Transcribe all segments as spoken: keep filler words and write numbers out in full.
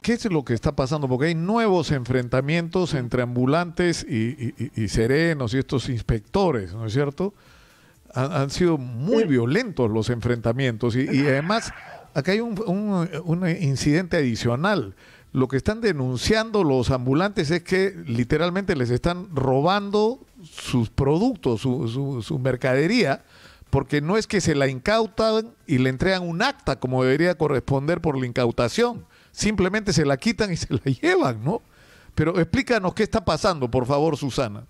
¿qué es lo que está pasando? Porque hay nuevos enfrentamientos entre ambulantes y, y, y serenos y estos inspectores, ¿no es cierto? Han, han sido muy violentos los enfrentamientos y, y además acá hay un, un, un incidente adicional. Lo que están denunciando los ambulantes es que literalmente les están robando sus productos, su, su, su mercadería, porque no es que se la incautan y le entregan un acta como debería corresponder por la incautación, simplemente se la quitan y se la llevan, ¿no? Pero explícanos qué está pasando, por favor, Susana.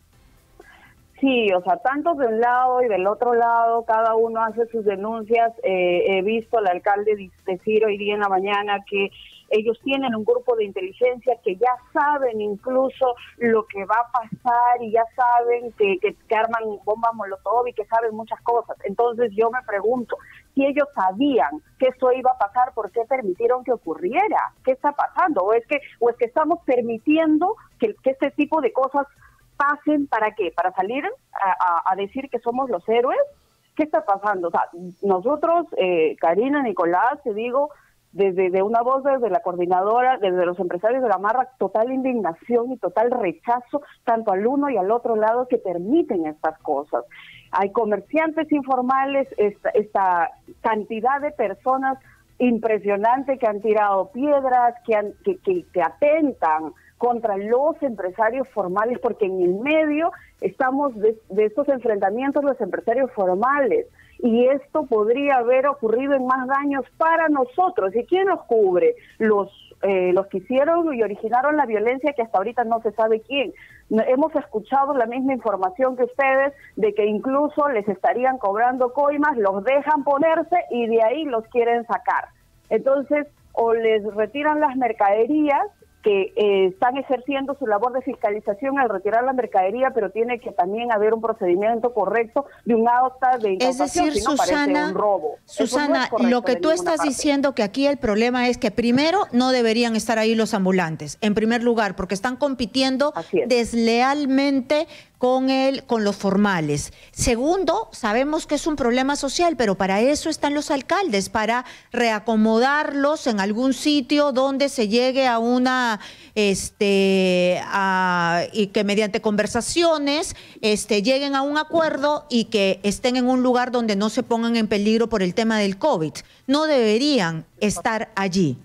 Sí, o sea, tanto de un lado y del otro lado, cada uno hace sus denuncias. Eh, he visto al alcalde decir hoy día en la mañana que ellos tienen un grupo de inteligencia que ya saben incluso lo que va a pasar y ya saben que, que, que arman bombas molotov y que saben muchas cosas. Entonces yo me pregunto, si ellos sabían que esto iba a pasar, ¿por qué permitieron que ocurriera? ¿Qué está pasando? ¿O es que, o es que estamos permitiendo que, que este tipo de cosas pasen? ¿Para qué? ¿Para salir a, a, a decir que somos los héroes? ¿Qué está pasando? O sea, nosotros, eh, Karina, Nicolás, te digo, desde de una voz desde la coordinadora, desde los empresarios de Gamarra, total indignación y total rechazo, tanto al uno y al otro lado, que permiten estas cosas. Hay comerciantes informales, esta, esta cantidad de personas impresionante que han tirado piedras, que, han, que, que, que atentan contra los empresarios formales, porque en el medio estamos de, de estos enfrentamientos los empresarios formales, y esto podría haber ocurrido en más daños para nosotros. ¿Y quién los cubre? Los eh, los que hicieron y originaron la violencia, que hasta ahorita no se sabe quién. Hemos escuchado la misma información que ustedes, de que incluso les estarían cobrando coimas, los dejan ponerse y de ahí los quieren sacar. Entonces, o les retiran las mercaderías, que eh, están ejerciendo su labor de fiscalización al retirar la mercadería, pero tiene que también haber un procedimiento correcto de un acta de incautación. Es decir, si no, Susana, parece un robo. Susana, no es lo que tú estás parte. diciendo, que aquí el problema es que primero no deberían estar ahí los ambulantes, en primer lugar, porque están compitiendo deslealmente con el, con los formales. Segundo, sabemos que es un problema social, pero para eso están los alcaldes, para reacomodarlos en algún sitio donde se llegue a una, este, a, y que mediante conversaciones, este, lleguen a un acuerdo y que estén en un lugar donde no se pongan en peligro por el tema del COVID. No deberían estar allí.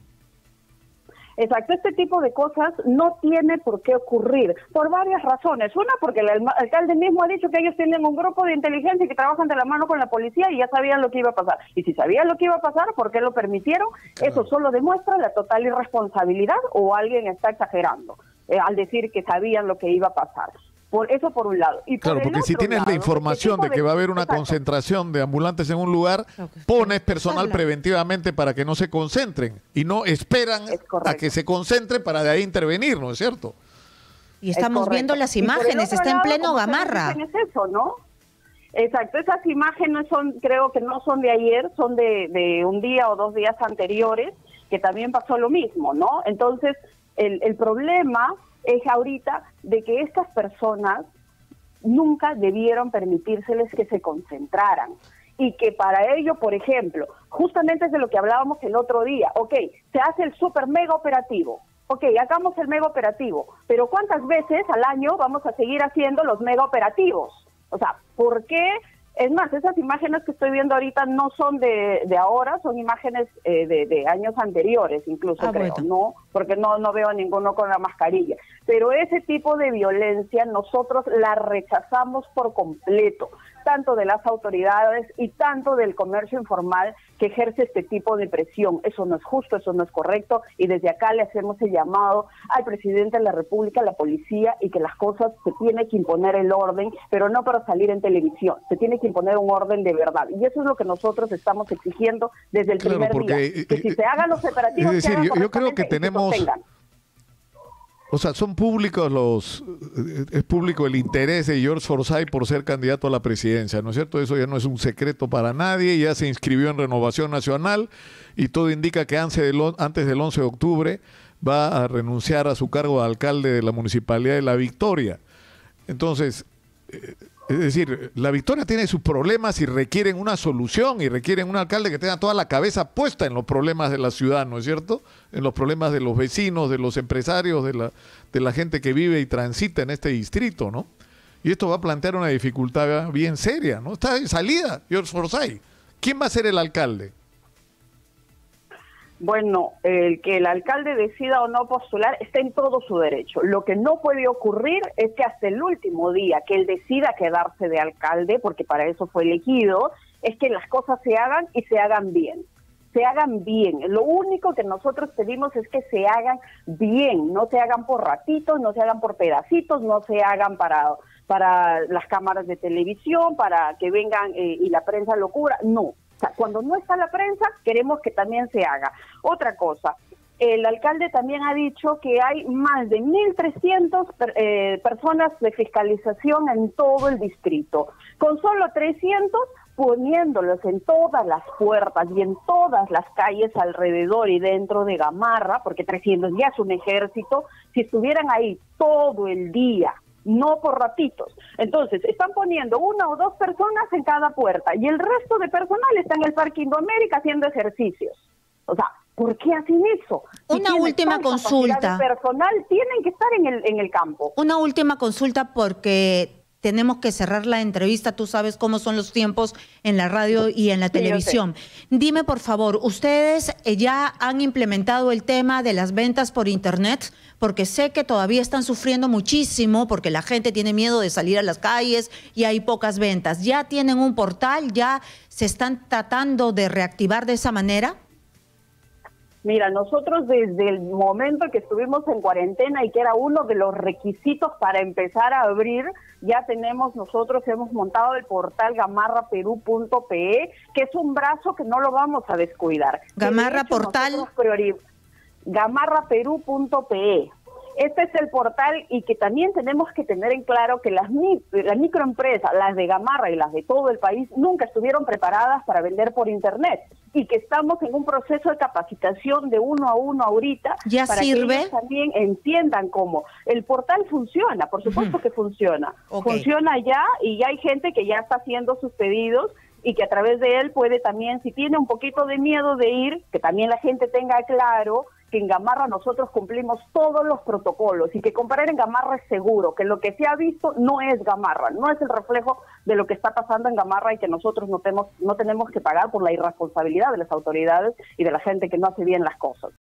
Exacto, este tipo de cosas no tiene por qué ocurrir, por varias razones. Una, porque el alcalde mismo ha dicho que ellos tienen un grupo de inteligencia y que trabajan de la mano con la policía y ya sabían lo que iba a pasar. Y si sabían lo que iba a pasar, ¿por qué lo permitieron? Claro. Eso solo demuestra la total irresponsabilidad, o alguien está exagerando eh, al decir que sabían lo que iba a pasar. Por eso por un lado. Y por claro, porque si tienes lado, la información de que va a haber una Exacto. concentración de ambulantes en un lugar, okay. pones personal preventivamente para que no se concentren y no esperan a que se concentre para de ahí intervenir, ¿no es cierto? Y estamos viendo las imágenes, está en pleno Gamarra. Es eso, ¿no? Exacto, esas imágenes son, creo que no son de ayer, son de, de un día o dos días anteriores, que también pasó lo mismo, ¿no? Entonces, el, el problema es ahorita de que estas personas nunca debieron permitírseles que se concentraran, y que para ello, por ejemplo, justamente es de lo que hablábamos el otro día, ok, se hace el super mega operativo, ok, hagamos el mega operativo, pero ¿cuántas veces al año vamos a seguir haciendo los mega operativos? O sea, ¿por qué? Es más, esas imágenes que estoy viendo ahorita no son de, de ahora, son imágenes eh, de, de años anteriores, incluso ah, creo, bueno. ¿no? Porque no, no veo a ninguno con la mascarilla. Pero ese tipo de violencia nosotros la rechazamos por completo, tanto de las autoridades y tanto del comercio informal que ejerce este tipo de presión. Eso no es justo, eso no es correcto, y desde acá le hacemos el llamado al presidente de la República, a la policía, y que las cosas se tiene que imponer el orden, pero no para salir en televisión, se tiene que imponer un orden de verdad, y eso es lo que nosotros estamos exigiendo desde el claro, primer porque, día, que eh, si se hagan los operativos, es decir, yo, yo creo que tenemos... O sea, son públicos los, es público el interés de George Forsyth por ser candidato a la presidencia, ¿no es cierto? Eso ya no es un secreto para nadie, ya se inscribió en Renovación Nacional y todo indica que antes del, antes del once de octubre va a renunciar a su cargo de alcalde de la Municipalidad de La Victoria. Entonces, eh, Es decir, La Victoria tiene sus problemas y requieren una solución y requieren un alcalde que tenga toda la cabeza puesta en los problemas de la ciudad, ¿no es cierto? En los problemas de los vecinos, de los empresarios, de la, de la gente que vive y transita en este distrito, ¿no? Y esto va a plantear una dificultad bien seria, ¿no? Está en salida, George Forsyth. ¿Quién va a ser el alcalde? Bueno, el que el alcalde decida o no postular está en todo su derecho. Lo que no puede ocurrir es que hasta el último día que él decida quedarse de alcalde, porque para eso fue elegido, es que las cosas se hagan y se hagan bien. Se hagan bien. Lo único que nosotros pedimos es que se hagan bien, no se hagan por ratitos, no se hagan por pedacitos, no se hagan para, para las cámaras de televisión, para que vengan eh, y la prensa lo cubra, no. O sea, cuando no está la prensa, queremos que también se haga. Otra cosa, el alcalde también ha dicho que hay más de mil trescientas eh, personas de fiscalización en todo el distrito. Con solo trescientos, poniéndolos en todas las puertas y en todas las calles alrededor y dentro de Gamarra, porque trescientos ya es un ejército, si estuvieran ahí todo el día, no por ratitos. Entonces, están poniendo una o dos personas en cada puerta y el resto de personal está en el Parque Indoamérica haciendo ejercicios. O sea, ¿por qué hacen eso? Si Una última consulta. De personal tienen que estar en el, en el campo. Una última consulta porque tenemos que cerrar la entrevista. Tú sabes cómo son los tiempos en la radio y en la sí, televisión. Dime, por favor, ¿ustedes ya han implementado el tema de las ventas por internet? Porque sé que todavía están sufriendo muchísimo porque la gente tiene miedo de salir a las calles y hay pocas ventas. ¿Ya tienen un portal? ¿Ya se están tratando de reactivar de esa manera? Mira, nosotros desde el momento que estuvimos en cuarentena y que era uno de los requisitos para empezar a abrir, ya tenemos, nosotros hemos montado el portal gamarra perú punto pe, que es un brazo que no lo vamos a descuidar. Gamarra portal. gamarra perú punto pe. Este es el portal y que también tenemos que tener en claro que las, las microempresas, las de Gamarra y las de todo el país, nunca estuvieron preparadas para vender por internet y que estamos en un proceso de capacitación de uno a uno ahorita ¿Ya para sirve? que ellos también entiendan cómo. El portal funciona, por supuesto uh-huh. que funciona. Okay. Funciona ya y ya hay gente que ya está haciendo sus pedidos y que a través de él puede también, si tiene un poquito de miedo de ir, que también la gente tenga claro que en Gamarra nosotros cumplimos todos los protocolos y que comprar en Gamarra es seguro, que lo que se ha visto no es Gamarra, no es el reflejo de lo que está pasando en Gamarra y que nosotros no tenemos, no tenemos que pagar por la irresponsabilidad de las autoridades y de la gente que no hace bien las cosas.